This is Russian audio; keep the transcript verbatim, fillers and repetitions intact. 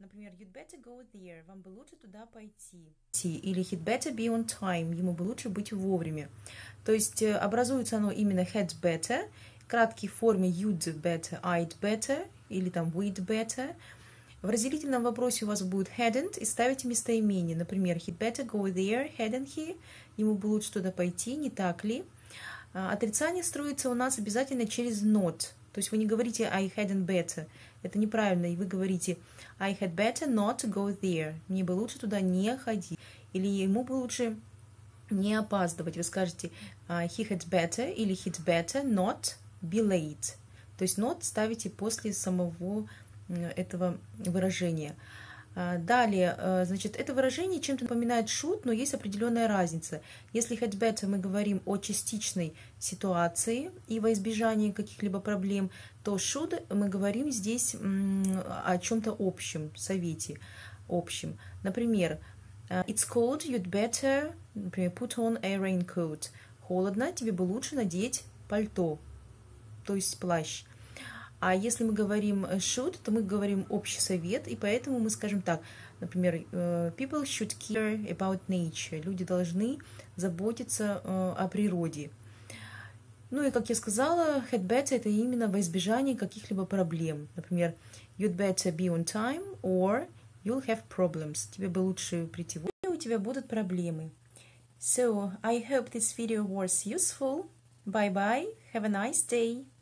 Например, you'd better go there. Вам бы лучше туда пойти. Или he'd better be on time. Ему бы лучше быть вовремя. То есть образуется оно именно had better, в краткой форме you'd better, I'd better или там we'd better. В разделительном вопросе у вас будет hadn't и ставите местоимение. Например, he'd better go there, hadn't he? Ему бы лучше туда пойти, не так ли? Отрицание строится у нас обязательно через not. То есть вы не говорите I hadn't better. Это неправильно. И вы говорите I had better not go there. Мне бы лучше туда не ходить. Или ему бы лучше не опаздывать. Вы скажете he had better или he'd better not be late. То есть not ставите после самого этого выражения. Далее, значит, это выражение чем-то напоминает should, но есть определенная разница. Если had better мы говорим о частичной ситуации и во избежании каких-либо проблем, то should мы говорим здесь о чем-то общем, совете общем. Например, it's cold, you'd better, например, put on a raincoat. Холодно, тебе бы лучше надеть пальто, то есть плащ. А если мы говорим should, то мы говорим общий совет, и поэтому мы скажем так, например, people should care about nature. Люди должны заботиться о природе. Ну и, как я сказала, had better это именно во избежании каких-либо проблем. Например, you'd better be on time or you'll have problems. Тебе бы лучше прийти вовремя, у тебя будут проблемы. So, I hope this video was useful. Bye-bye. Have a nice day.